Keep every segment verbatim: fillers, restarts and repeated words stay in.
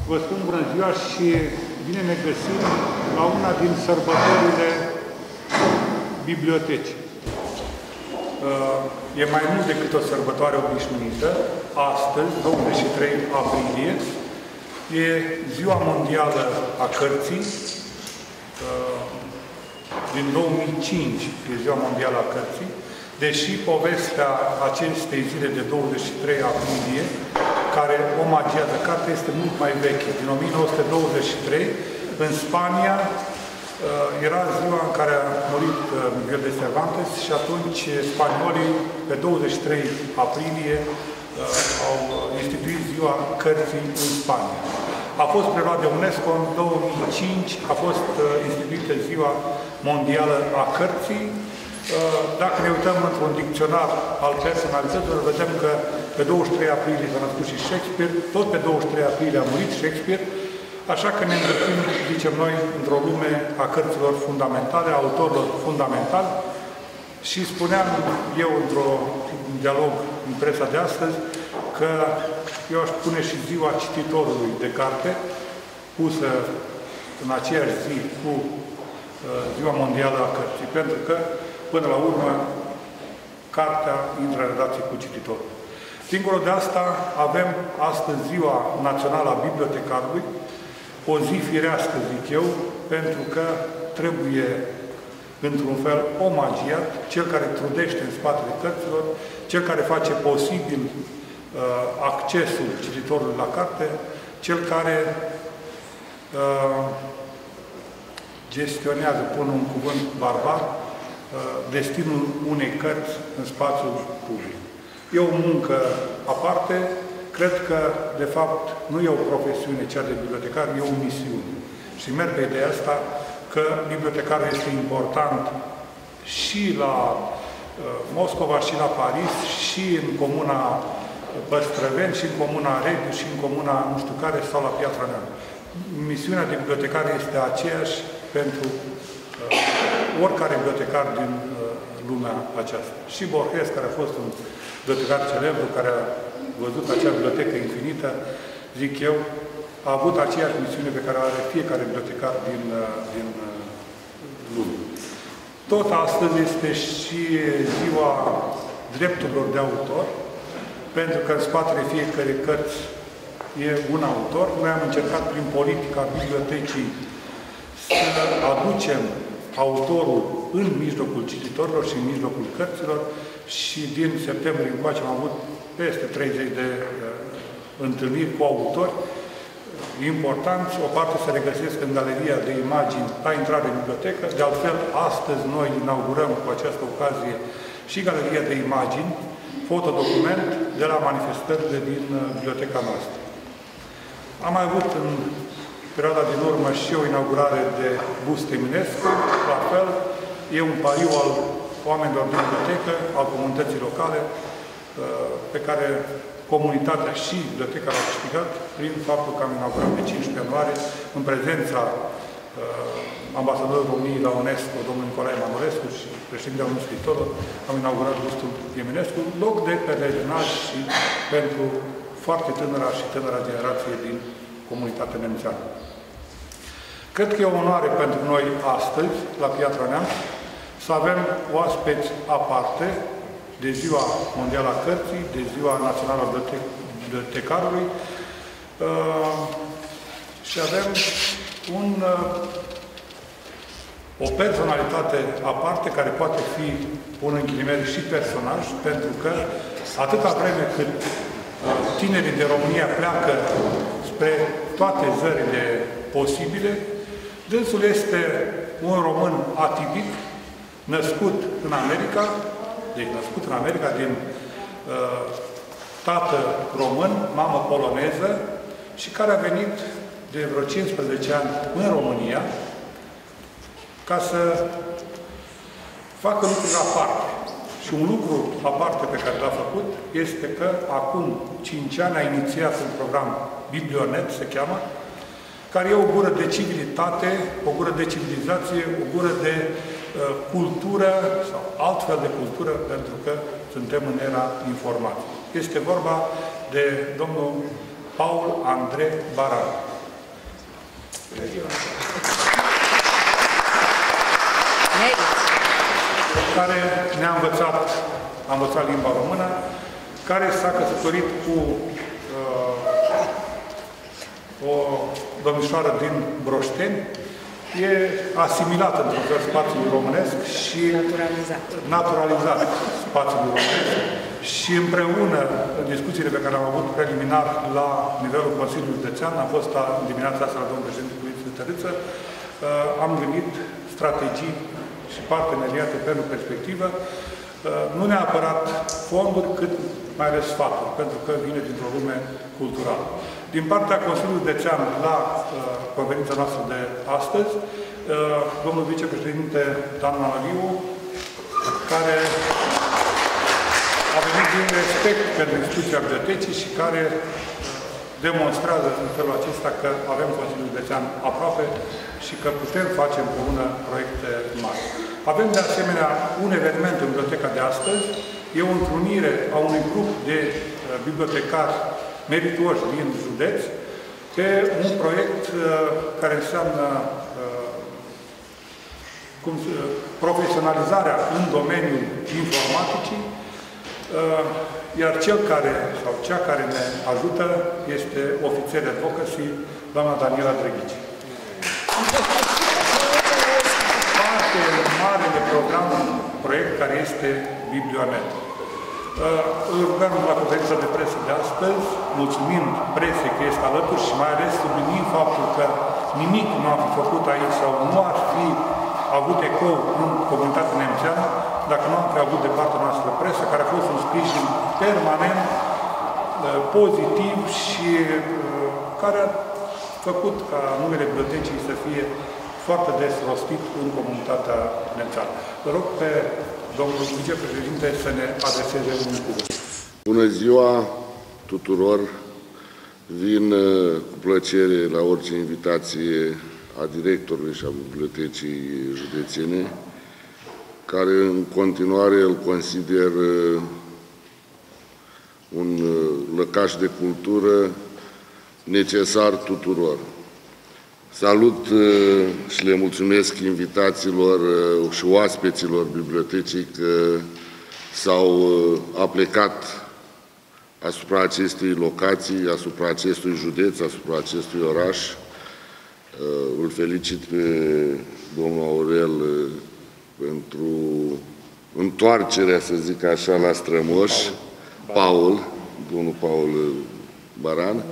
Vă spun bună ziua și bine ne găsim la una din sărbătorile bibliotecii. E mai mult decât o sărbătoare obișnuită. Astăzi, douăzeci și trei aprilie, e Ziua Mondială a Cărții. Din două mii cinci e Ziua Mondială a Cărții, deși povestea acestei zile de douăzeci și trei aprilie, care omagiază cartea, este mult mai veche. Din o mie nouă sute douăzeci și trei, în Spania, era ziua în care a murit Miguel de Cervantes și atunci spaniolii, pe douăzeci și trei aprilie, au instituit Ziua Cărții în Spania. A fost preluat de UNESCO în două mii cinci, a fost instituită Ziua Mondială a Cărții. Dacă ne uităm într-un dicționar al personalităților, vedem că pe douăzeci și trei aprilie s-a născut și Shakespeare, tot pe douăzeci și trei aprilie a murit Shakespeare, așa că ne îndreptăm, zicem noi, într-o lume a cărților fundamentale, a autorilor fundamentali. Și spuneam eu într-un dialog în presa de astăzi că eu aș pune și ziua cititorului de carte, pusă în aceeași zi cu Ziua Mondială a Cărții, pentru că, până la urmă, cartea intră în relație cu cititorul. Dincolo de asta, avem astăzi Ziua Națională a Bibliotecarului, o zi firească, zic eu, pentru că trebuie, într-un fel, omagiat cel care trudește în spatele cărților, cel care face posibil uh, accesul cititorului la carte, cel care uh, gestionează, pun un cuvânt barbar, uh, destinul unei cărți în spațiul public. E o muncă aparte, cred că, de fapt, nu e o profesiune cea de bibliotecar, e o misiune. Și merg pe ideea asta că bibliotecarul este important și la uh, Moscova, și la Paris, și în comuna Păstrăveni, și în comuna Rebiu, și în comuna nu știu care, sau la Piatra Neamț. Misiunea de bibliotecar este aceeași pentru uh, oricare bibliotecar din uh, lumea aceasta. Și Borges, care a fost un bibliotecar celebru, care a văzut acea bibliotecă infinită, zic eu, a avut aceeași misiune pe care o are fiecare bibliotecar din, din lume. Tot astăzi este și ziua drepturilor de autor, pentru că în spatele fiecare cărți e un autor. Noi am încercat prin politica bibliotecii să aducem autorul în mijlocul cititorilor și în mijlocul cărților și din septembrie încoace am avut peste treizeci de uh, întâlniri cu autori importanți. O parte se regăsesc în galeria de imagini la intrare în bibliotecă. De altfel, astăzi noi inaugurăm cu această ocazie și galeria de imagini, fotodocument de la manifestările din uh, biblioteca noastră. Am mai avut în perioada din urmă și o inaugurare de bust Eminescu, la fel, e un pariu al oamenilor din bibliotecă, al comunității locale, pe care comunitatea și biblioteca l-a câștigat prin faptul că am inaugurat pe cincisprezece ianuarie, în prezența ambasadorului României la UNESCO, domnul Nicolae Manolescu și președintele unui scriitor, am inaugurat bustul Eminescu, loc de pelerinaj și pentru foarte tânăra și tânăra generație din comunitatea nemțeană. Cred că e o onoare pentru noi astăzi, la Piatra Neamț, să avem oaspeți aparte de Ziua Mondială a Cărții, de Ziua Națională a Bibliotecarului uh, și avem un, uh, o personalitate aparte care poate fi, pun în ghilimele, și personaj, pentru că atâta vreme cât tinerii de România pleacă spre toate zările posibile, dânsul este un român atipic, născut în America, deci născut în America din uh, tată român, mamă poloneză și care a venit de vreo cincisprezece ani în România ca să facă lucruri aparte. Și un lucru aparte pe care l-a făcut este că acum cinci ani a inițiat un program Biblionet, se cheamă, care e o gură de civilitate, o gură de civilizație, o gură de uh, cultură sau altfel de cultură, pentru că suntem în era informației. Este vorba de domnul Paul Andrei Baran. care ne-a învățat, a învățat limba română, care s-a căsătorit cu uh, o domnișoară din Broșteni, e asimilată într-un fel spațiul românesc și naturalizat. naturalizat spațiul românesc și împreună, în discuțiile pe care am avut preliminar la nivelul Consiliului Județean, a fost a, dimineața asta la domnul președinte Culiță Tărâță, uh, am gândit strategii și parteneriate pentru perspectivă, uh, nu neapărat fonduri, cât mai ales sfaturi, pentru că vine dintr-o lume culturală. Din partea Consiliului Județean la uh, conferința noastră de astăzi, uh, domnul vicepreședinte Dan Manoliu, care a venit din respect pentru instituția bibliotecii și care demonstrează în felul acesta că avem Consiliul Județean aproape și că putem face împreună proiecte mari. Avem de asemenea un eveniment în biblioteca de astăzi, e o întrunire a unui grup de uh, bibliotecari merituoși din județ pe un proiect uh, care înseamnă uh, cum, uh, profesionalizarea în domeniul informaticii, uh, iar cel care, sau cea care ne ajută este ofițer advocacy, doamna Daniela Drăghici. Parte mare de program, proiect care este Biblionet. Îl rugăm la conferința de presă de astăzi, mulțumind presei că este alături și mai ales subliniind faptul că nimic nu a fi făcut aici sau nu ar fi avut ecou în comunitatea nemțeană dacă nu am fi avut de partea noastră presă, care a fost un sprijin permanent, pozitiv și care a făcut ca numele bibliotecii să fie foarte des rostit în comunitatea nemțeană. Vă rog pe domnul vicepreședinte să ne adreseze un cuvânt. Bună ziua tuturor! Vin cu plăcere la orice invitație a directorului și a bibliotecii județene, care în continuare îl consider un lăcaș de cultură necesar tuturor. Salut și le mulțumesc invitațiilor și oaspeților bibliotecii că s-au aplecat asupra acestei locații, asupra acestui județ, asupra acestui oraș. Îl felicit pe domnul Aurel pentru întoarcerea, să zic așa, la strămoși. Paul, domnul Paul Baran.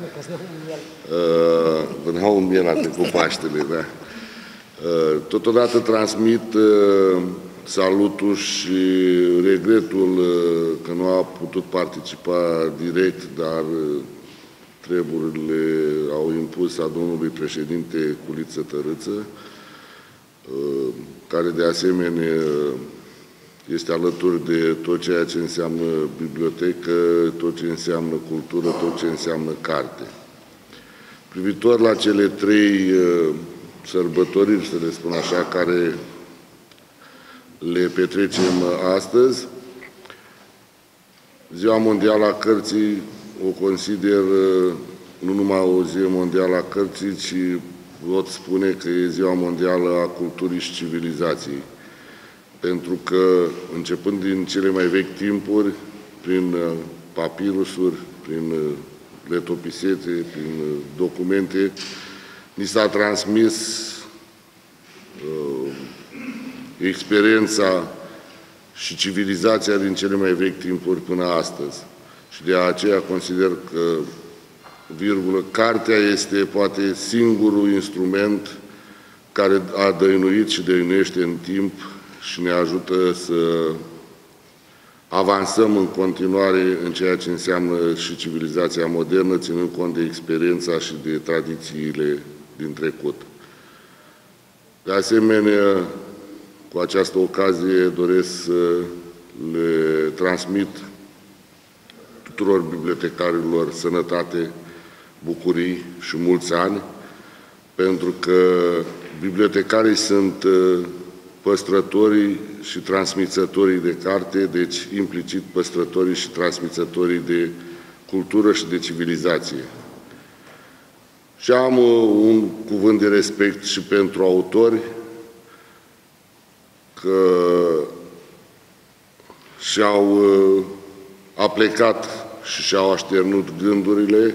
Până au un miel atât cu Paștele, da? Totodată transmit salutul și regretul că nu a putut participa direct, dar treburile au impus a domnului președinte Culiță Tărâță, care de asemenea este alături de tot ceea ce înseamnă bibliotecă, tot ce înseamnă cultură, tot ce înseamnă carte. Privitor la cele trei sărbătoriri, să le spun așa, care le petrecem astăzi, Ziua Mondială a Cărții o consider nu numai o zi mondială a cărții, ci pot spune că e Ziua Mondială a Culturii și Civilizației. Pentru că, începând din cele mai vechi timpuri, prin papirusuri, prin letopisete, prin documente, ni s-a transmis uh, experiența și civilizația din cele mai vechi timpuri până astăzi. Și de aceea consider că, virgulă, cartea este poate singurul instrument care a dăinuit și dăinuiește în timp și ne ajută să avansăm în continuare în ceea ce înseamnă și civilizația modernă, ținând cont de experiența și de tradițiile din trecut. De asemenea, cu această ocazie doresc să le transmit tuturor bibliotecarilor sănătate, bucurii și mulți ani, pentru că bibliotecarii sunt păstrătorii și transmițătorii de carte, deci implicit păstrătorii și transmițătorii de cultură și de civilizație. Și am un cuvânt de respect și pentru autori, că și-au aplecat și și-au așternut gândurile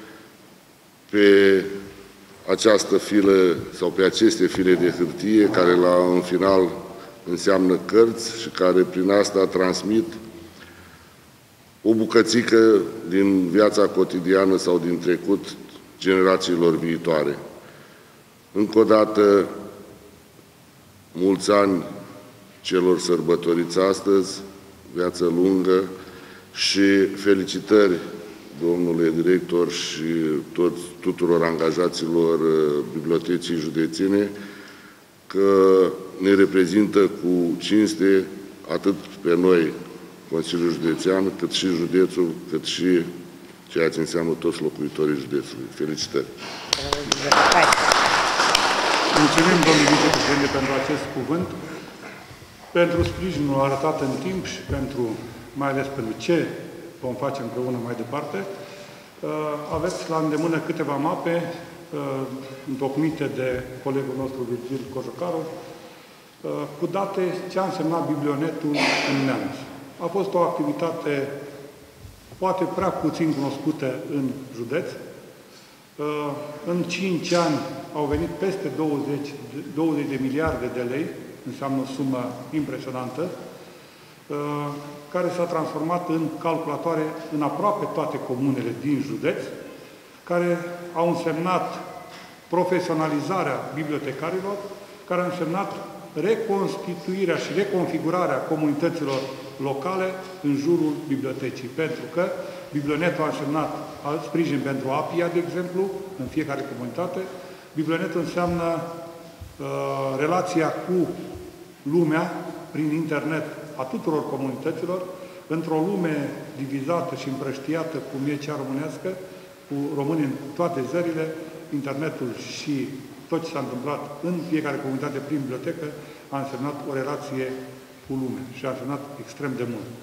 pe această filă sau pe aceste file de hârtie, care la în final înseamnă cărți și care prin asta transmit o bucățică din viața cotidiană sau din trecut generațiilor viitoare. Încă o dată, mulți ani celor sărbătoriți astăzi, viață lungă și felicitări domnule director și toți, tuturor angajaților Bibliotecii Județene, că ne reprezintă cu cinste atât pe noi, Consiliul Județean, cât și județul, cât și ceea ce înseamnă toți locuitorii județului. Felicitări! Mulțumim, domnule vicepreședinte, pentru acest cuvânt, pentru sprijinul arătat în timp și pentru, mai ales pentru ce vom face împreună mai departe. Aveți la îndemână câteva mape întocmite de colegul nostru Virgil Cojocaru, cu date ce a însemnat Biblionetul în Neamț. A fost o activitate poate prea puțin cunoscută în județ. În cinci ani au venit peste douăzeci, douăzeci de miliarde de lei, înseamnă o sumă impresionantă, care s-a transformat în calculatoare în aproape toate comunele din județ, care au însemnat profesionalizarea bibliotecarilor, care au însemnat reconstituirea și reconfigurarea comunităților locale în jurul bibliotecii. Pentru că Biblionetul a însemnat sprijin pentru APIA, de exemplu, în fiecare comunitate. Biblionetul înseamnă uh, relația cu lumea, prin internet, a tuturor comunităților, într-o lume divizată și împrăștiată, cum e cea românească, cu români în toate zările, internetul și tot ce s-a întâmplat în fiecare comunitate prin bibliotecă a însemnat o relație cu lumea și a însemnat extrem de mult.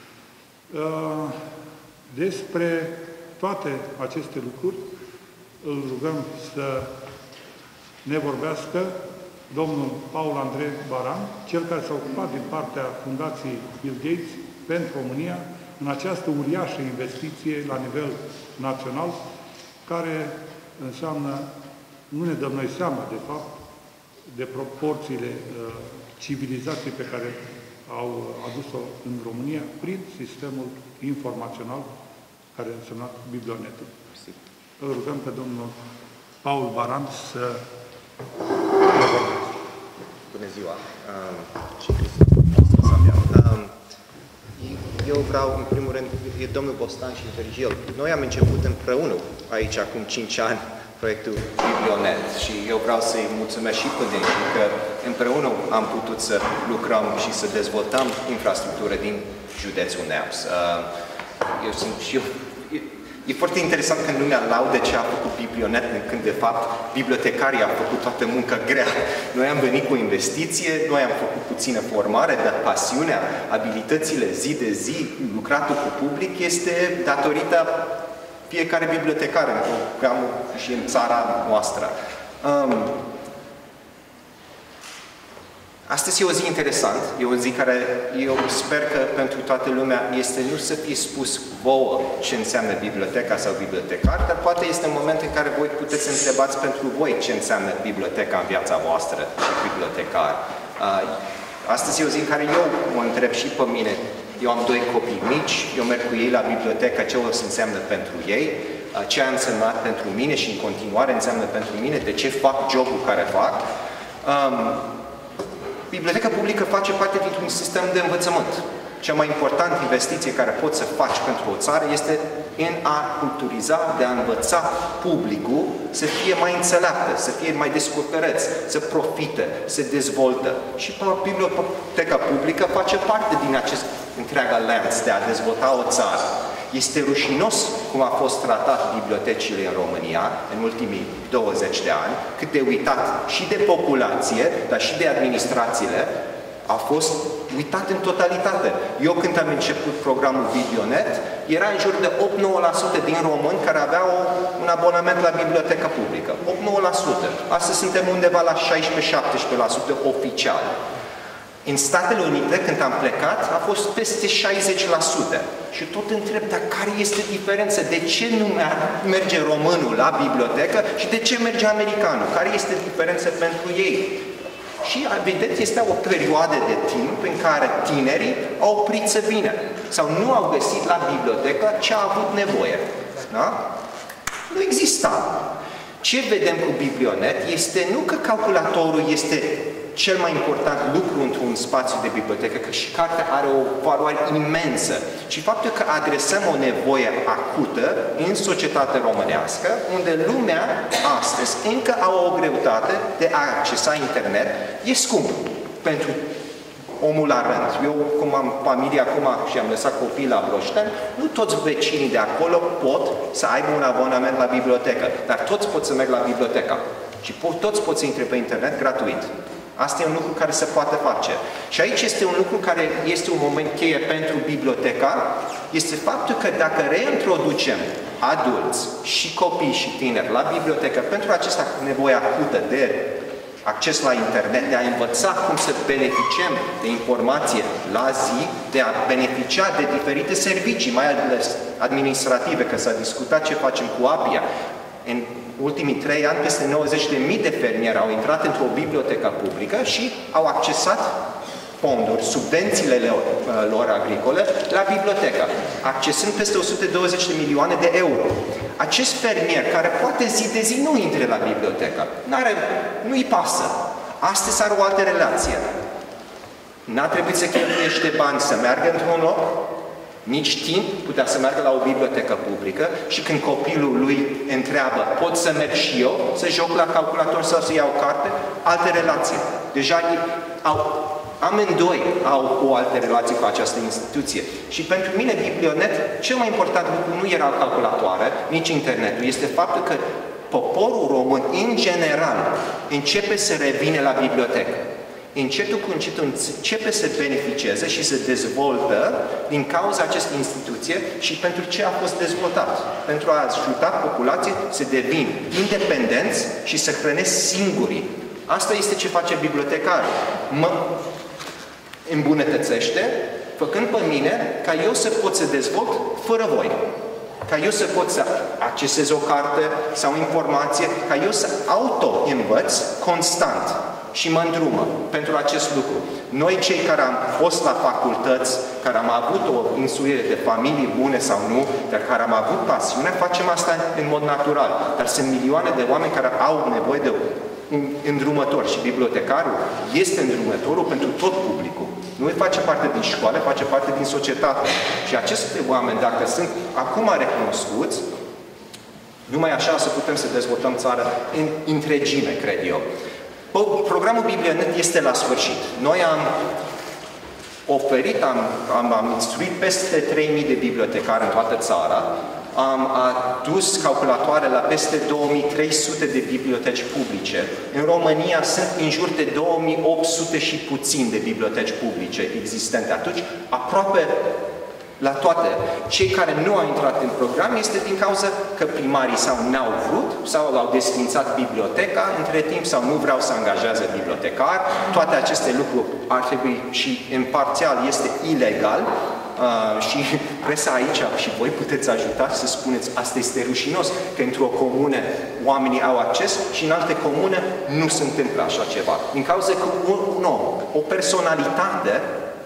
Despre toate aceste lucruri îl rugăm să ne vorbească domnul Paul Andrei Baran, cel care s-a ocupat din partea Fundației Bill Gates pentru România în această uriașă investiție la nivel național, care înseamnă, nu ne dăm noi seama, de fapt, de proporțiile uh, civilizației pe care au adus-o în România prin sistemul informațional care a însemnat Biblionetul. Îl rugăm pe domnul Paul Baran să ne vorbească. Bună ziua! Uh, și uh, eu vreau, în primul rând, e domnul Bostan și Virgil. Noi am început împreună aici, acum cinci ani, proiectul Biblionet și eu vreau să-i mulțumesc și pe dânsii că împreună am putut să lucrăm și să dezvoltăm infrastructură din județul Neamț. Eu sunt și eu... E foarte interesant când lumea laudă ce a făcut Biblionet, când de fapt bibliotecarii au făcut toată munca grea. Noi am venit cu investiție, noi am făcut puțină formare, dar pasiunea, abilitățile zi de zi, lucratul cu public este datorită fiecare bibliotecar în programul și în țara noastră. Um, Astăzi e o zi interesant, e o zi care eu sper că pentru toată lumea este nu să fie spus vouă ce înseamnă biblioteca sau bibliotecar, dar poate este un moment în care voi puteți să întrebați pentru voi ce înseamnă biblioteca în viața voastră și bibliotecar. Astăzi e o zi în care eu mă întreb și pe mine. Eu am doi copii mici, eu merg cu ei la bibliotecă, ce o să înseamnă pentru ei, ce a însemnat pentru mine și în continuare înseamnă pentru mine, de ce fac jobul care fac. Um, Biblioteca publică face parte dintr-un sistem de învățământ. Cea mai importantă investiție care poți să faci pentru o țară este în a culturiza, de a învăța publicul să fie mai înțeleaptă, să fie mai descopereț, să profite, să dezvoltă. Și biblioteca publică face parte din acest întreaga lanț de a dezvolta o țară. Este rușinos cum a fost tratat bibliotecile în România în ultimii douăzeci de ani, cât de uitat și de populație, dar și de administrațiile, A fost uitat în totalitate. Eu când am început programul Videonet, era în jur de opt nouă la sută din români care aveau un abonament la biblioteca publică. opt nouă la sută. Astăzi suntem undeva la șaisprezece șaptesprezece la sută oficial. În Statele Unite, când am plecat, a fost peste șaizeci la sută. Și tot întreb, dar care este diferența? De ce nu merge românul la bibliotecă și de ce merge americanul? Care este diferența pentru ei? Și, evident, este o perioadă de timp în care tinerii au oprit să vină sau nu au găsit la bibliotecă ce a avut nevoie. Da? Nu exista. Ce vedem cu Biblionet este nu că calculatorul este cel mai important lucru într-un spațiu de bibliotecă, că și cartea are o valoare imensă, ci faptul că adresăm o nevoie acută în societatea românească, unde lumea astăzi încă au o greutate de a accesa internet, e scump pentru omul la rând. Eu, cum am familie acum și am lăsat copii la Broșten, nu toți vecinii de acolo pot să aibă un abonament la bibliotecă, dar toți pot să merg la bibliotecă și pot, toți pot să intre pe internet gratuit. Asta e un lucru care se poate face. Și aici este un lucru care este un moment cheie pentru biblioteca, este faptul că dacă reintroducem adulți și copii și tineri la bibliotecă pentru această nevoie acută de acces la internet, de a învăța cum să beneficiem de informație la zi, de a beneficia de diferite servicii, mai ales administrative, că s-a discutat ce facem cu APIA. În ultimii trei ani, peste nouăzeci de mii de fermieri au intrat într-o bibliotecă publică și au accesat fonduri, subvențiile lor, lor agricole la bibliotecă, accesând peste o sută douăzeci de milioane de euro. Acest fermier, care poate zi de zi nu intre la bibliotecă, nu-i pasă. Astăzi are o altă relație. N-a trebuit să cheltuiește bani să meargă într-un loc, nici timp putea să meargă la o bibliotecă publică și când copilul lui întreabă, pot să merg și eu să joc la calculator sau să iau carte? Alte relații. Deja au, amândoi au o altă relație cu această instituție. Și pentru mine, Biblionet, cel mai important lucru nu era calculatoare, nici internetul, este faptul că poporul român, în general, începe să revină la bibliotecă. Încetul cu încetul începe să beneficieze și să dezvoltă din cauza acestei instituție și pentru ce a fost dezvoltat. Pentru a ajuta populația să devină independenți și să hrănesc singurii. Asta este ce face bibliotecarul. Mă îmbunătățește, făcând pe mine ca eu să pot să dezvolt fără voi. Ca eu să pot să accesez o carte sau informație, ca eu să auto-învăț constant. Și mă îndrumă pentru acest lucru. Noi, cei care am fost la facultăți, care am avut o instruire de familii bune sau nu, dar care am avut pasiune, facem asta în mod natural. Dar sunt milioane de oameni care au nevoie de un îndrumător și bibliotecarul este îndrumătorul pentru tot publicul. Nu face parte din școală, face parte din societate. Și aceste oameni, dacă sunt acum recunoscuți, numai așa să putem să dezvoltăm țara în întregime, cred eu. Programul Biblionet este la sfârșit. Noi am oferit, am, am, am instruit peste trei mii de bibliotecari în toată țara, am adus calculatoare la peste două mii trei sute de biblioteci publice. În România sunt în jur de două mii opt sute și puțin de biblioteci publice existente. Atunci, aproape la toate, cei care nu au intrat în program este din cauza că primarii sau n-au vrut, sau au desfințat biblioteca între timp, sau nu vreau să angajeze bibliotecari. Toate aceste lucruri ar trebui și în parțial este ilegal. Uh, și presa aici și voi puteți ajuta să spuneți asta este rușinos, că într-o comună oamenii au acces și în alte comune nu se întâmplă așa ceva. Din cauza că un, un om, o personalitate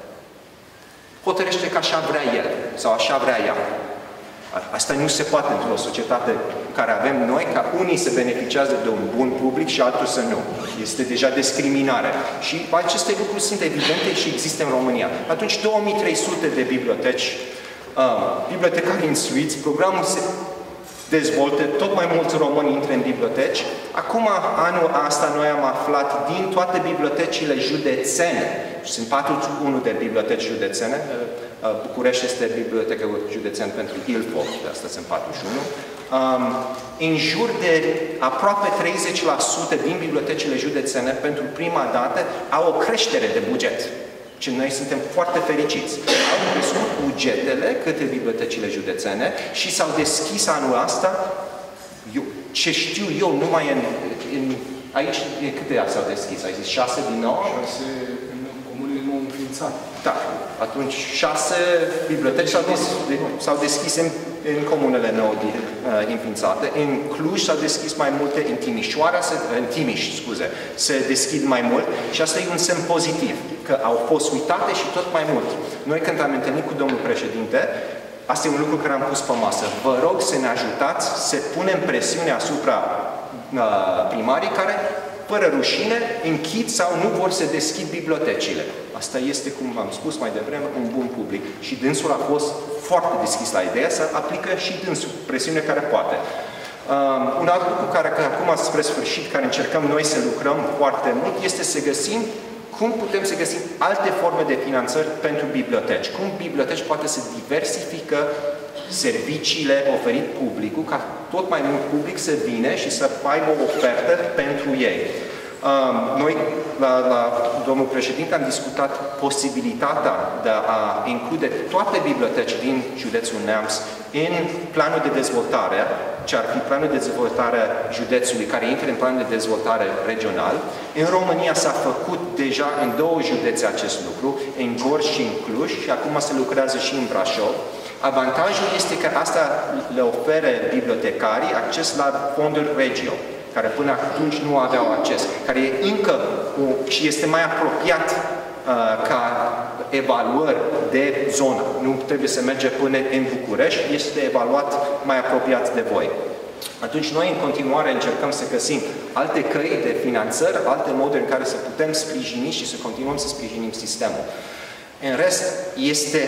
hotărăște că așa vrea el sau așa vrea ea. Asta nu se poate într-o societate care avem noi, ca unii să beneficiază de un bun public și altul să nu. Este deja discriminare. Și aceste lucruri sunt evidente și există în România. Atunci două mii trei sute de biblioteci, uh, bibliotecari instruiți, programul se dezvoltă, tot mai mulți români intră în biblioteci. Acum, anul ăsta, noi am aflat din toate bibliotecile județene, sunt patruzeci și unu de biblioteci județene, București este biblioteca județeană pentru Ilfov, de asta sunt patruzeci și unu, um, în jur de aproape treizeci la sută din bibliotecile județene, pentru prima dată, au o creștere de buget. Și noi suntem foarte fericiți. Au crescut bugetele către bibliotecile județene și s-au deschis anul ăsta, eu, ce știu eu, numai în, în aici, câte s-au deschis? Ai zis șase din nou? Șase în comunele nou înființate. Da, atunci șase biblioteci s-au deschis, deschis în, în comunele nou uh, înființate. În Cluj s-au deschis mai multe, în Timișoara, se, în Timiș, scuze, se deschid mai mult și asta e un semn pozitiv, că au fost uitate și tot mai mult. Noi când am întâlnit cu domnul președinte, asta e un lucru care am pus pe masă. Vă rog să ne ajutați să punem presiune asupra uh, primarii care, fără rușine, închid sau nu vor să deschid bibliotecile. Asta este, cum v-am spus mai devreme, un bun public. Și dânsul a fost foarte deschis la ideea să aplică și dânsul presiune care poate. Um, un alt lucru care, care acum spre sfârșit, care încercăm noi să lucrăm foarte mult, este să găsim cum putem să găsim alte forme de finanțări pentru biblioteci. Cum biblioteci poate să diversifică serviciile oferit publicul, ca tot mai mult public să vină și să aibă o ofertă pentru ei. Noi, la, la domnul președinte, am discutat posibilitatea de a include toate biblioteci din județul Neamț în planul de dezvoltare, ce ar fi planul de dezvoltare județului, care intră în planul de dezvoltare regional. În România s-a făcut deja în două județe acest lucru, în Gorj și în Cluj, și acum se lucrează și în Brașov. Avantajul este că asta le oferă bibliotecarii acces la fonduri regio, care până atunci nu aveau acces, care e încă o, și este mai apropiat uh, ca evaluări de zonă. Nu trebuie să merge până în București, este evaluat mai apropiat de voi. Atunci noi în continuare încercăm să găsim alte căi de finanțări, alte moduri în care să putem sprijini și să continuăm să sprijinim sistemul. În rest, este,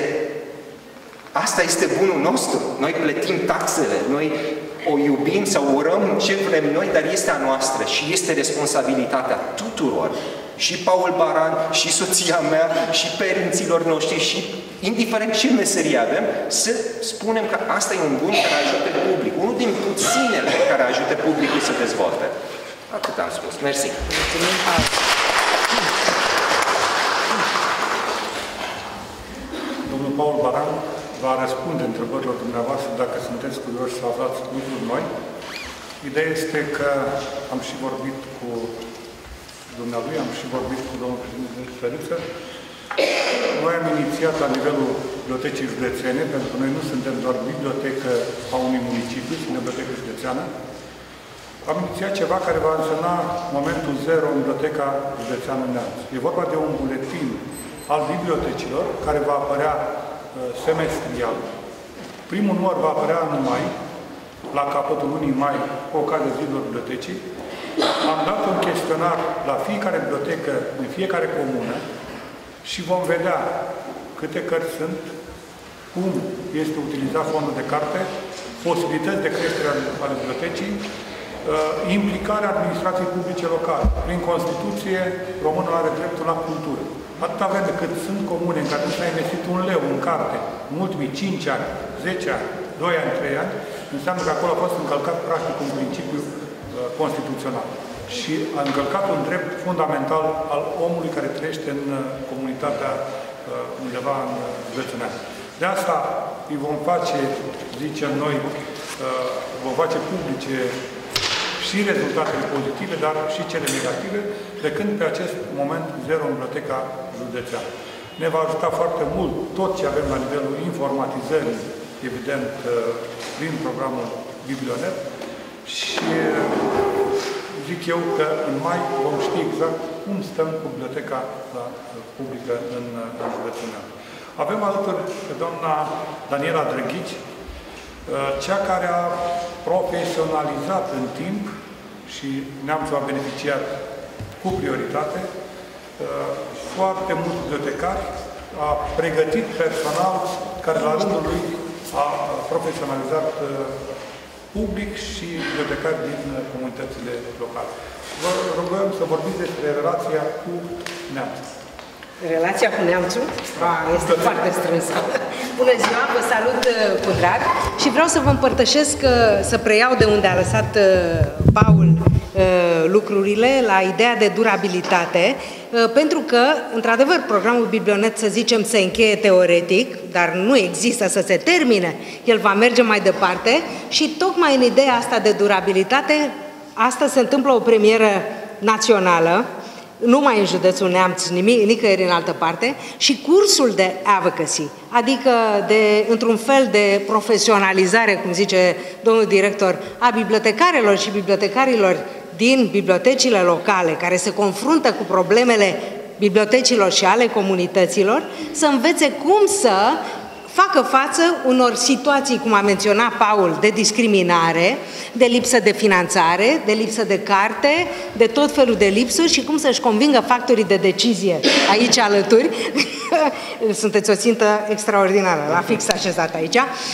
asta este bunul nostru. Noi plătim taxele, noi o iubim sau urăm ce vrem noi, dar este a noastră și este responsabilitatea tuturor. Și Paul Baran, și soția mea, și părinților noștri, și indiferent ce meserie avem, să spunem că asta e un bun care ajută public. Unul din puținele care ajută publicul să dezvolte. Atât am spus. Mersi. Domnul Paul Baran va răspunde întrebărilor dumneavoastră dacă sunteți curioși să aflați lucruri noi. Ideea este că am și vorbit cu dumnealui, am și vorbit cu domnul președinte Stăriță. Noi am inițiat la nivelul bibliotecii județene, pentru că noi nu suntem doar bibliotecă a unui municipiu, ci bibliotecă județeană. Am inițiat ceva care va însemna momentul zero în biblioteca județeană Neamț. E vorba de un buletin al bibliotecilor care va apărea semestrial. Primul număr va apărea în mai, la capătul lunii mai, cu ocazia zilelor bibliotecii. Am dat un chestionar la fiecare bibliotecă, în fiecare comună, și vom vedea câte cărți sunt, cum este utilizat fondul de carte, posibilități de creștere ale bibliotecii, implicarea administrației publice locale. Prin Constituție, românul are dreptul la cultură. Atâta vreme cât sunt comune în care nu s-a investit un leu în carte în ultimii cinci ani, zece ani, doi ani, trei ani, înseamnă că acolo a fost încălcat practic un principiu uh, constituțional. Și a încălcat un drept fundamental al omului care trăiește în uh, comunitatea uh, undeva în județul Neamț. De asta îi vom face, zicem noi, uh, vom face publice și rezultatele pozitive, dar și cele negative, plecând pe acest moment zero în biblioteca județeană. Ne va ajuta foarte mult tot ce avem la nivelul informatizării, evident, prin programul Biblionet, și zic eu că în mai vom ști exact cum stăm cu biblioteca publică în, în județul Neamț. Avem alături pe doamna Daniela Drăghici, cea care a profesionalizat în timp și Neamțul a beneficiat cu prioritate, foarte mulți bibliotecari, a pregătit personal care la rândul lui a profesionalizat public și bibliotecari din comunitățile locale. Vă rugăm să vorbiți despre relația cu Neamțul. Relația cu Neamțul este foarte strânsă. Bună ziua, vă salut cu drag și vreau să vă împărtășesc, să preiau de unde a lăsat Paul lucrurile la ideea de durabilitate, pentru că, într-adevăr, programul Biblionet, să zicem, se încheie teoretic, dar nu există să se termine, el va merge mai departe și tocmai în ideea asta de durabilitate, asta se întâmplă o premieră națională, numai în județul Neamț, nimic, nicăieri în altă parte, și cursul de advocacy, adică de, într-un fel de profesionalizare, cum zice domnul director, a bibliotecarelor și bibliotecarilor din bibliotecile locale, care se confruntă cu problemele bibliotecilor și ale comunităților, să învețe cum să facă față unor situații, cum a menționat Paul, de discriminare, de lipsă de finanțare, de lipsă de carte, de tot felul de lipsuri și cum să-și convingă factorii de decizie aici alături. Sunteți o țintă extraordinară, la fix așezat aici.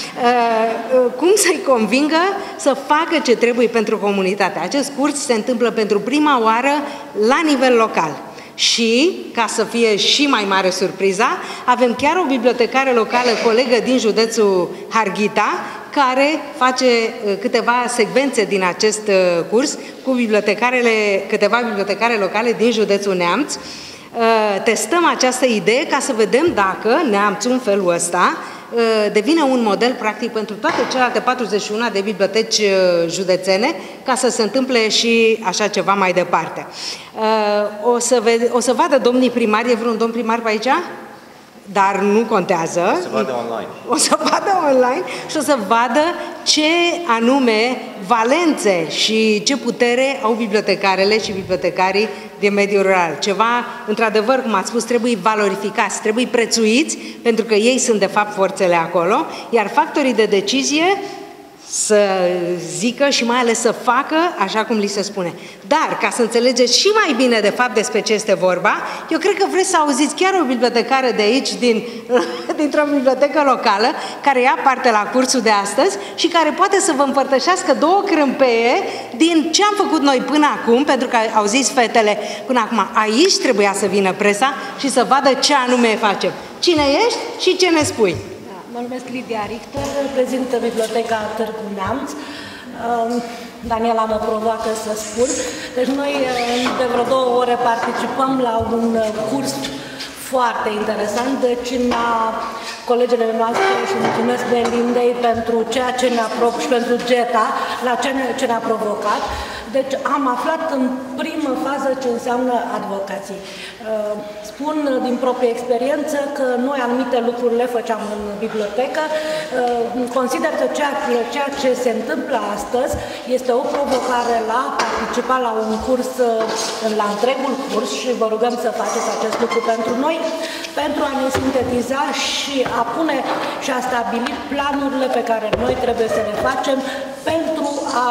Cum să-i convingă să facă ce trebuie pentru comunitate. Acest curs se întâmplă pentru prima oară la nivel local. Și, ca să fie și mai mare surpriza, avem chiar o bibliotecară locală, colegă din județul Harghita, care face câteva secvențe din acest curs cu bibliotecarele, câteva bibliotecare locale din județul Neamț. Testăm această idee ca să vedem dacă Neamțul, în felul ăsta, devine un model practic pentru toate celelalte patruzeci și unu de biblioteci județene, ca să se întâmple și așa ceva mai departe. O să, ved, o să vadă domnii primari, e vreun domn primar pe aici? Dar nu contează. O să vadă online. O să vadă online și o să vadă ce anume valențe și ce putere au bibliotecarele și bibliotecarii din mediul rural. Ceva, într-adevăr, cum ați spus, trebuie valorificați, trebuie prețuiți, pentru că ei sunt, de fapt, forțele acolo, iar factorii de decizie să zică și mai ales să facă așa cum li se spune. Dar, ca să înțelegeți și mai bine de fapt despre ce este vorba, eu cred că vreți să auziți chiar o bibliotecară de aici, din, dintr-o bibliotecă locală, care ia parte la cursul de astăzi și care poate să vă împărtășească două crâmpeie din ce am făcut noi până acum, pentru că au zis fetele până acum, aici trebuia să vină presa și să vadă ce anume facem. Cine ești și ce ne spui? Mă numesc Lidia Richter, reprezintă Biblioteca Târgu Neamț. Daniela mă provoacă să spun. Deci noi de vreo două ore participăm la un curs foarte interesant, deci la colegele noastre și mulțumesc Belindei pentru ceea ce ne-a provocat și pentru Geta, la ce, ne, ce ne-a provocat. Deci am aflat în primă fază ce înseamnă advocații. Spun din proprie experiență că noi anumite lucruri le făceam în bibliotecă. Consider că ceea, ceea ce se întâmplă astăzi este o provocare la a participa la un curs, la întregul curs, și vă rugăm să faceți acest lucru pentru noi, pentru a ne sintetiza și a pune și a stabili planurile pe care noi trebuie să le facem pentru a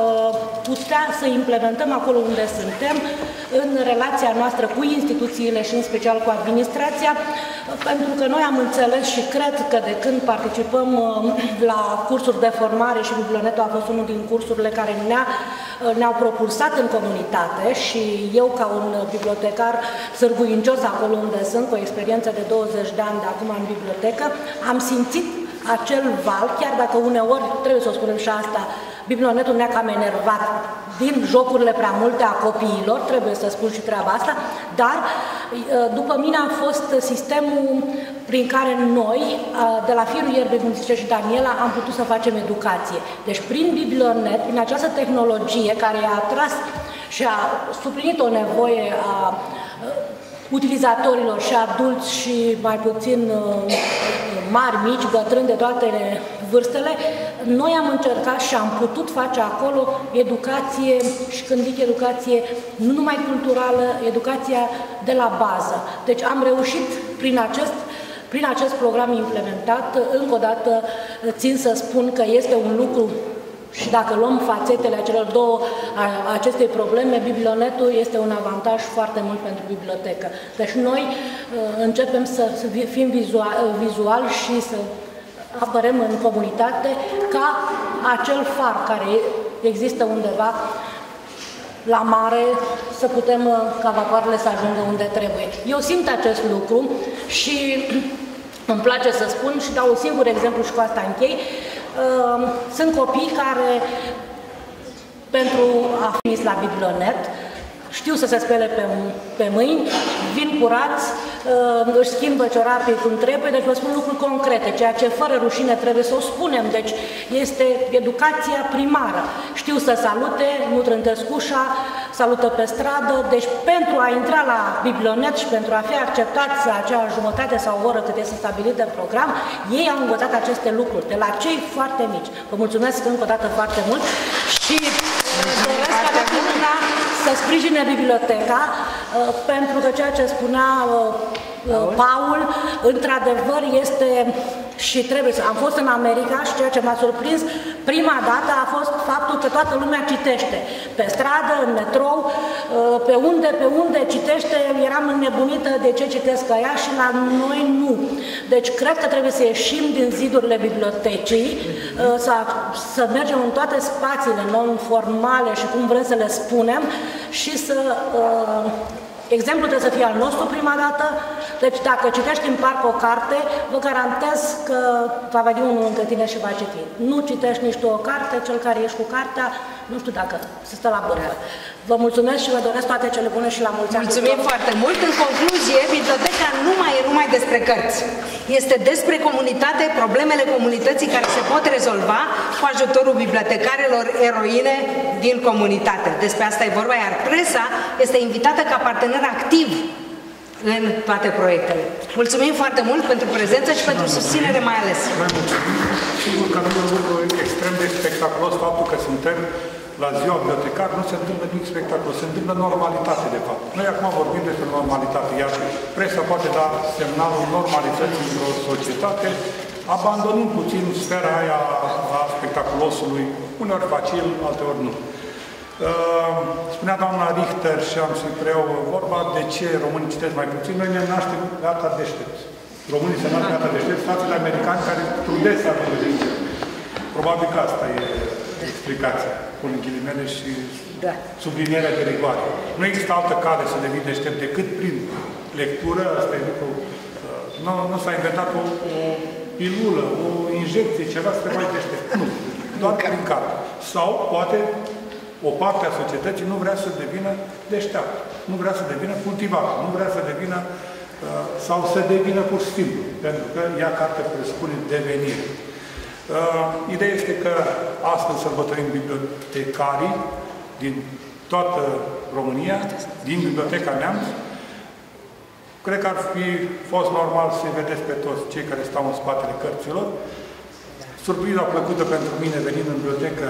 putea să implementăm acolo unde suntem, în relația noastră cu instituțiile și în special cu administrația, pentru că noi am înțeles și cred că de când participăm la cursuri de formare și Biblionetul a fost unul din cursurile care ne-a, ne-au propulsat în comunitate și eu ca un bibliotecar sârguincios acolo unde sunt, cu o experiență de douăzeci de ani de acum în bibliotecă, am simțit acel val, chiar dacă uneori, trebuie să o spunem și asta, Biblionetul ne-a cam enervat din jocurile prea multe a copiilor, trebuie să spun și treaba asta, dar după mine a fost sistemul prin care noi, de la firul ierbii, cum zice și Daniela, am putut să facem educație. Deci prin Biblionet, prin această tehnologie care a atras și a suplinit o nevoie a utilizatorilor și adulți și mai puțin mari, mici, bătrâni de toate vârstele, noi am încercat și am putut face acolo educație, și când zic educație, nu numai culturală, educația de la bază. Deci am reușit prin acest, prin acest program implementat, încă o dată țin să spun că este un lucru. Și dacă luăm fațetele acelor două a acestei probleme, Biblionetul este un avantaj foarte mult pentru bibliotecă. Deci noi uh, începem să, să fim vizual, vizual și să apărăm în comunitate ca acel far care există undeva la mare, să putem ca vapoarele să ajungă unde trebuie. Eu simt acest lucru și îmi place să spun și dau un singur exemplu și cu asta închei. Sunt copii care pentru a fi la Biblionet. Știu să se spele pe, pe mâini, vin curați, uh, își schimbă ciorapii cum trebuie, deci vă spun lucruri concrete, ceea ce fără rușine trebuie să o spunem, deci este educația primară. Știu să salute, nu trântesc ușa, salută pe stradă, deci pentru a intra la Biblionet și pentru a fi acceptați acea jumătate sau o oră cât este stabilit în program, ei au învățat aceste lucruri, de la cei foarte mici. Vă mulțumesc încă o dată foarte mult și doresc ca de acum să sprijine biblioteca, pentru că ceea ce spunea Paul, într-adevăr, este și trebuie să... Am fost în America și ceea ce m-a surprins prima dată a fost faptul că toată lumea citește. Pe stradă, în metrou, pe unde, pe unde citește, eram înnebunită de ce citesc ăia și la noi nu. Deci cred că trebuie să ieșim din zidurile bibliotecii, să, să mergem în toate spațiile non-formale și cum vrem să le spunem și să... Exemplul trebuie să fie al nostru prima dată, deci dacă citești în parc o carte, vă garantez că va veni unul lângă tine și va citi. Nu citești nici tu o carte, cel care ești cu cartea, nu știu dacă se stă la bârfă. Vă mulțumesc și vă doresc toate cele bune și la mulți ani. Mulțumim foarte mult. În concluzie, biblioteca nu mai e numai despre cărți. Este despre comunitate, problemele comunității care se pot rezolva cu ajutorul bibliotecarilor eroine din comunitate. Despre asta e vorba, iar presa este invitată ca partener activ în toate proiectele. Mulțumim foarte mult pentru prezență și pentru susținere mai ales. Sigur că nu e un lucru extrem de spectaculos faptul că suntem la ziua bibliotecar, nu se întâmplă nimic spectaculos, se întâmplă normalitate de fapt. Noi acum vorbim despre normalitate, iar presa poate da semnalul normalității într-o societate, abandonând puțin sfera aia a spectaculosului, uneori facil, alteori nu. Spunea doamna Richter și am să-i preiau vorba de ce românii citesc mai puțin. Noi ne naștem gata deștepți. Românii se nasc gata deștepți față de americani care trudesc să ajungă de aici. Probabil că asta e explicația, pun ghilimele și da. Sublinierea de rigoare. Nu există altă cale să devii deștept decât prin lectură, asta e lucru. Nu, nu s-a inventat o, o pilulă, o injecție, ceva să te mai deștept. Nu, doar prin carte. Sau poate o parte a societății nu vrea să devină deșteaptă, nu vrea să devină cultivată, nu vrea să devină uh, sau să devină pur și simplu, pentru că ea carte presupune devenire. Uh, ideea este că astăzi sărbătorim bibliotecarii din toată România, din Biblioteca Neamț. Cred că ar fi fost normal să-i vedeți pe toți cei care stau în spatele cărților. Surpriza plăcută pentru mine venind în bibliotecă,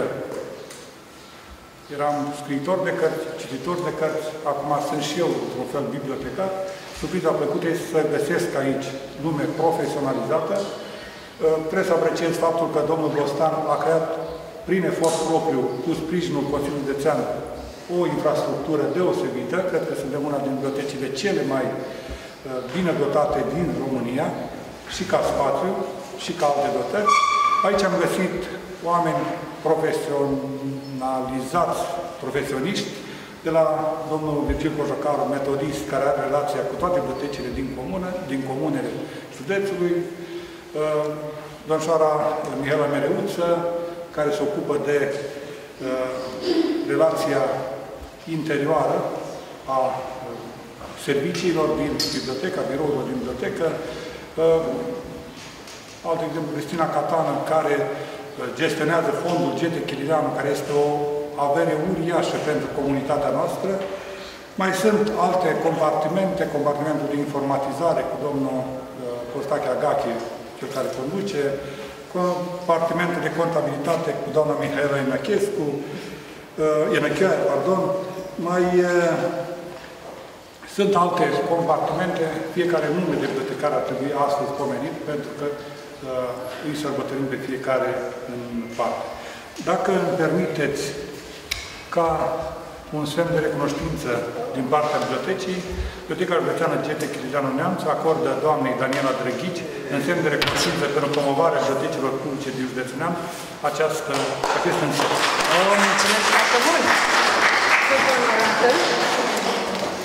eram scriitor de cărți, cititor de cărți, acum sunt și eu, într-un fel, bibliotecar. Surpriza plăcută este să găsesc aici lume profesionalizată. Trebuie să apreciez faptul că domnul Bostan a creat, prin efort propriu, cu sprijinul Consiliului Județean, o infrastructură deosebită. Cred că suntem una din bibliotecile cele mai bine dotate din România, și ca spațiu, și ca alte dotări. Aici am găsit oameni profesionalizați, profesioniști, de la domnul Virgil Cojocaru, metodist, care are relația cu toate bibliotecile din, comună, din comunele județului, domnișoara Mihaela Mereuță, care se ocupă de uh, relația interioară a serviciilor din biblioteca, birourilor din bibliotecă. Uh, alt exemplu, Cristina Catană, care gestionează fondul G T Chilileanu, care este o avere uriașă pentru comunitatea noastră. Mai sunt alte compartimente, compartimentul de informatizare cu domnul uh, Costache Agache, cel care conduce, compartimentul de contabilitate cu doamna Mihaela Enachescu, uh, Enachea, pardon, mai uh, sunt alte compartimente, fiecare nume de bibliotecar ar trebui astăzi pomenit, pentru că uh, îi sărbătorim pe fiecare în parte. Dacă îmi permiteți, ca un semn de recunoștință din partea bibliotecii, Biblioteca Județeană G T Chilileanu Neamț acordă doamnei Daniela Drăghici, în semn de recunoștință pentru promovarea bibliotecilor publice din județul Neamț, această, acest însăt. Mulțumesc foarte mult! Și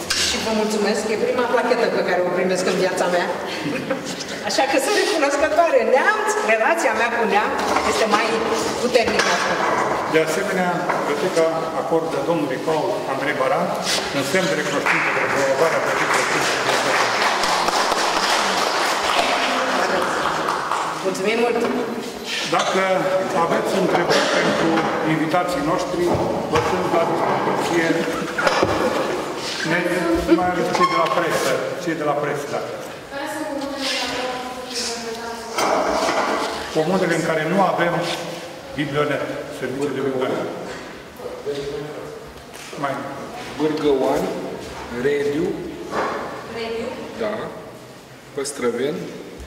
vă mulțumesc. E prima plachetă pe care o primesc în viața mea. Așa că sunt recunoscătoare. Neamț, relația mea cu Neamț este mai puternică. De asemenea, biblioteca acordă domnului Paul Andrei Baran în semn de recunoștință de promovarea bibliotecii. Mulțumim mult! Dacă aveți întrebări pentru invitații noștri, vă sunt la dispoziție. Ne, mai ales cei de la presă, cei de la presă, dacă. Comunele în care nu avem biblionet, serviciu de biblionet. Mai. Bârgăoani, Rediu, Rediu, da, Păstrăveni,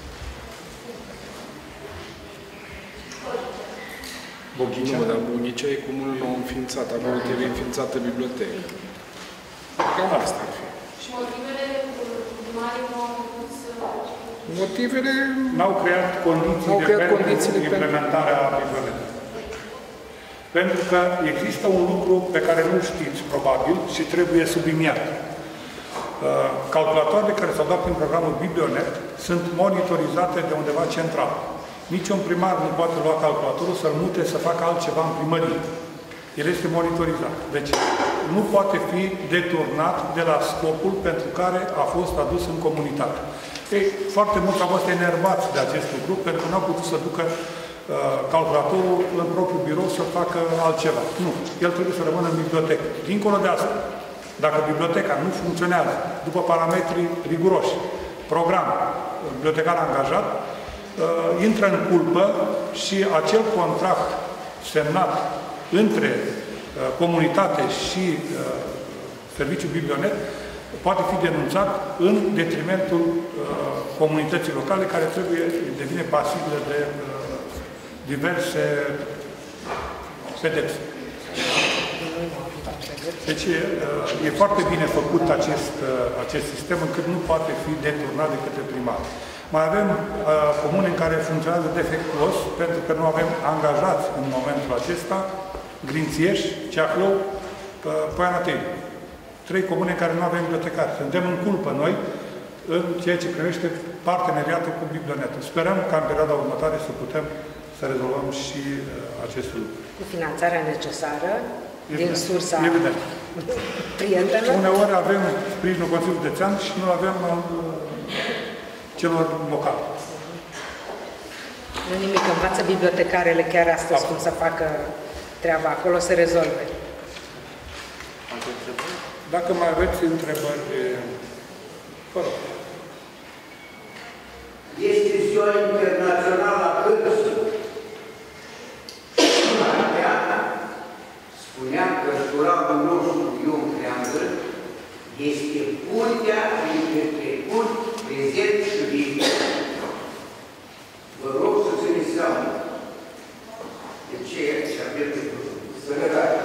Boghicea. nu, dar Boghicea e comună nouă înființată, avea o T V înființată bibliotecă. Cam asta ar fi. și motivele mari nu au putut să... Motivele... N-au creat condiții N-au de creat pentru condițiile implementarea bibliotecii. Pentru că există un lucru pe care nu știți, probabil, și trebuie subliniat. Calculatoarele care s-au dat prin programul Biblionet sunt monitorizate de undeva central. Niciun primar nu poate lua calculatorul să-l mute să facă altceva în primărie. El este monitorizat. Deci nu poate fi deturnat de la scopul pentru care a fost adus în comunitate. Ei, foarte mult am fost enervați de acest lucru, pentru că nu au putut să ducă uh, calculatorul în propriul birou să facă altceva. Nu. El trebuie să rămână în bibliotecă. Dincolo de asta, dacă biblioteca nu funcționează după parametri riguroși, program, bibliotecar angajat, uh, intră în culpă și acel contract semnat între uh, comunitate și uh, serviciul Biblionet poate fi denunțat în detrimentul uh, comunității locale, care trebuie devine pasibile de uh, diverse pedepse. Deci uh, e foarte bine făcut acest, uh, acest sistem, încât nu poate fi deturnat de către primar. Mai avem uh, comune în care funcționează defectuos, pentru că nu avem angajați în momentul acesta, Grințieș, Ceahlău, uh, Poiana Teiu. Trei comune care nu avem bibliotecari. Suntem în culpă noi în ceea ce privește parteneriatul cu Biblionetul. Sperăm ca în perioada următoare să putem să rezolvăm și uh, acest lucru. Cu finanțarea necesară, evident, din sursa evident. prietenă. Uneori avem sprijinul Consiliului Județean și nu avem al uh, celor locali. Nu nimic, învață bibliotecarele chiar astăzi cum să facă treaba acolo, să rezolve. Dacă mai aveți întrebări, vă rog. Este ziua internațională a cărții. Spunea că jurabul nostru Ion Creangă este puntea dintre trecut, prezent și viitor. Vă rog să țineți seama de ceea ce avem de sănătate.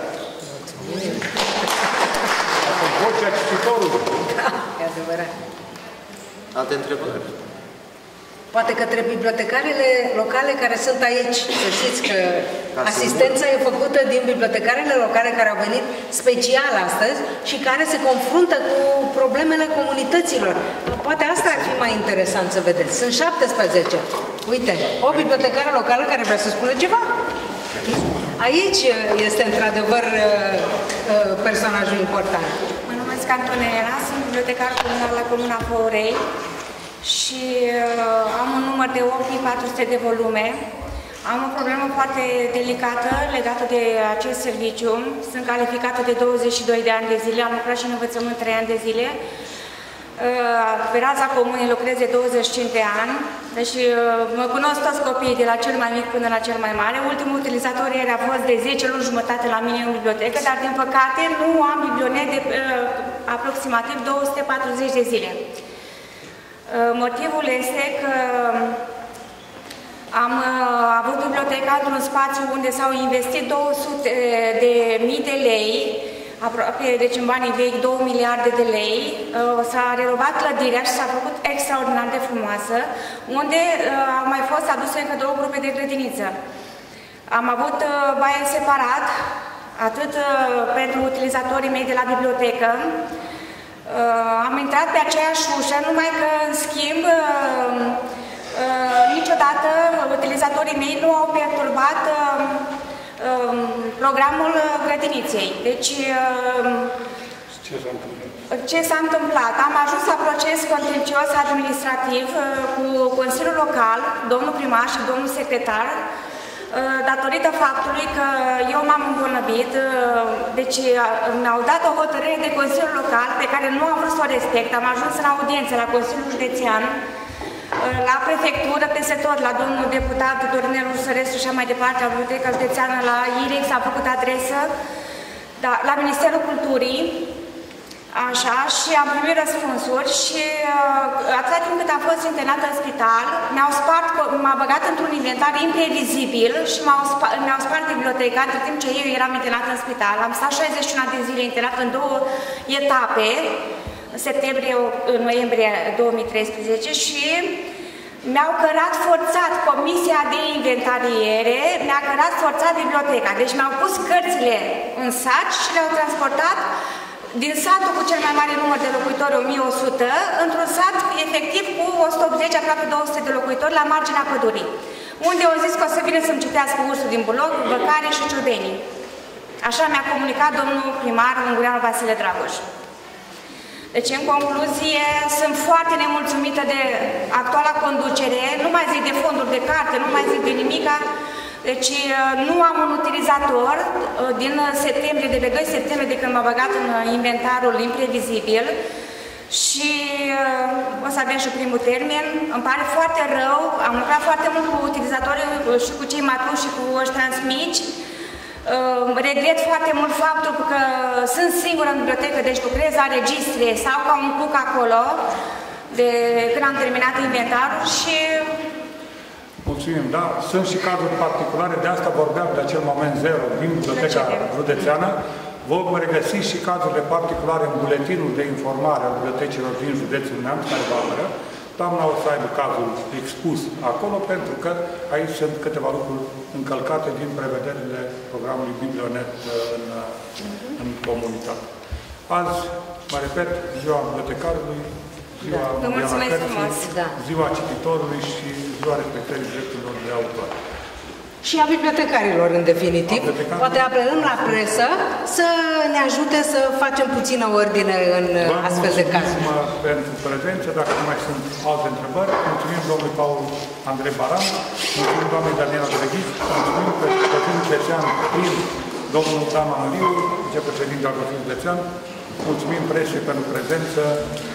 Vocea cititorului. Da, e adevărat. Alte întrebări? Poate către bibliotecarele locale care sunt aici. Să știți că asistența e făcută din bibliotecarele locale care au venit special astăzi și care se confruntă cu problemele comunităților. Poate asta ar fi mai interesant să vedeți. Sunt șaptesprezece. Uite, o bibliotecară locală care vrea să spună ceva. Aici este într-adevăr personajul important. Mă numesc Antonella, sunt bibliotecar comunal la Comuna Făurei și uh, am un număr de opt mii patru sute de volume. Am o problemă foarte delicată legată de acest serviciu. Sunt calificată de douăzeci și doi de ani de zile, am lucrat și în învățământ trei ani de zile. Pe raza comunei lucrez de douăzeci și cinci de ani, deci mă cunosc toți copiii de la cel mai mic până la cel mai mare. Ultimul utilizator ieri a fost de zece luni jumătate la mine în bibliotecă, dar din păcate nu am biblionet de uh, aproximativ două sute patruzeci de zile. Uh, motivul este că am uh, avut biblioteca într-un spațiu unde s-au investit două sute de mii de lei, aproape, deci în banii vechi, două miliarde de lei, s-a renovat clădirea și s-a făcut extraordinar de frumoasă, unde au mai fost aduse încă două grupe de grădiniță. Am avut baie separat, atât pentru utilizatorii mei de la bibliotecă, am intrat pe aceeași ușă, numai că, în schimb, niciodată utilizatorii mei nu au perturbat programul grădiniței. Deci, ce s-a întâmplat? Am ajuns la proces contencios administrativ cu Consiliul Local, domnul primar și domnul secretar, datorită faptului că eu m-am îmbolnăvit, deci mi-au dat o hotărâre de Consiliul Local pe care nu am vrut să o respect. Am ajuns în audiență la Consiliul Județean, la prefectură, peste tot, la domnul deputat Dorinel Ursărescu și așa mai departe, la Biblioteca Județeană, la I R E X a făcut adresă, da, la Ministerul Culturii, așa, și am primit răspunsuri și uh, atâta timp cât am fost internată în spital, mi-au spart, m-a băgat într-un inventar imprevizibil și m-au spart, mi-au spart biblioteca, între timp ce eu eram internată în spital. Am stat șaizeci și unu de zile internată în două etape, în septembrie-noiembrie două mii treisprezece, și mi-au cărat forțat Comisia de Inventariere, mi-a cărat forțat biblioteca. Deci mi-au pus cărțile în saci și le-au transportat din satul cu cel mai mare număr de locuitori, o mie o sută, într-un sat efectiv cu o sută optzeci, aproape două sute de locuitori, la marginea pădurii, unde au zis că o să vină să-mi citească Ursul din Bulog, Băcare și Ciudenii. Așa mi-a comunicat domnul primar Ungureanu Vasile Dragoș. Deci, în concluzie, sunt foarte nemulțumită de actuala conducere, nu mai zic de fonduri de carte, nu mai zic de nimica. Deci, nu am un utilizator din septembrie, de pe doi septembrie, de când m-a băgat în inventarul imprevizibil, și o să avem și primul termen. Îmi pare foarte rău, am lucrat foarte mult cu utilizatorii și cu cei maturi și cu ăștia mici. Regret foarte mult faptul că sunt singură în bibliotecă, deci lucrez la registre sau ca un cuc acolo, de când am terminat inventarul și... Mulțumim, da? Sunt și cazuri particulare, de asta vorbeam de acel moment zero din Biblioteca Județeană. Vom regăsi și cazurile particulare în buletinul de informare al bibliotecilor din județul Neamț, care va apărea. Doamna o să aibă cazul expus acolo, pentru că aici sunt câteva lucruri încălcate din prevederile programului Biblionet în, în comunitate. Azi, mă repet, ziua bibliotecarului, ziua cărții, da. ziua cititorului și ziua respectării drepturilor de autor. Și a bibliotecarilor, în definitiv. Poate apelăm la presă să ne ajute să facem puțină ordine în astfel de cazuri. Vă mulțumim pentru prezență. Dacă nu mai sunt alte întrebări, mulțumim domnului Paul Andrei Baran, mulțumim doamnei Daniela Drăghiț, mulțumim președintele județean prin domnul Dan Amăliu, vicepreședinte al Consiliului Județean, mulțumim presei pentru prezență.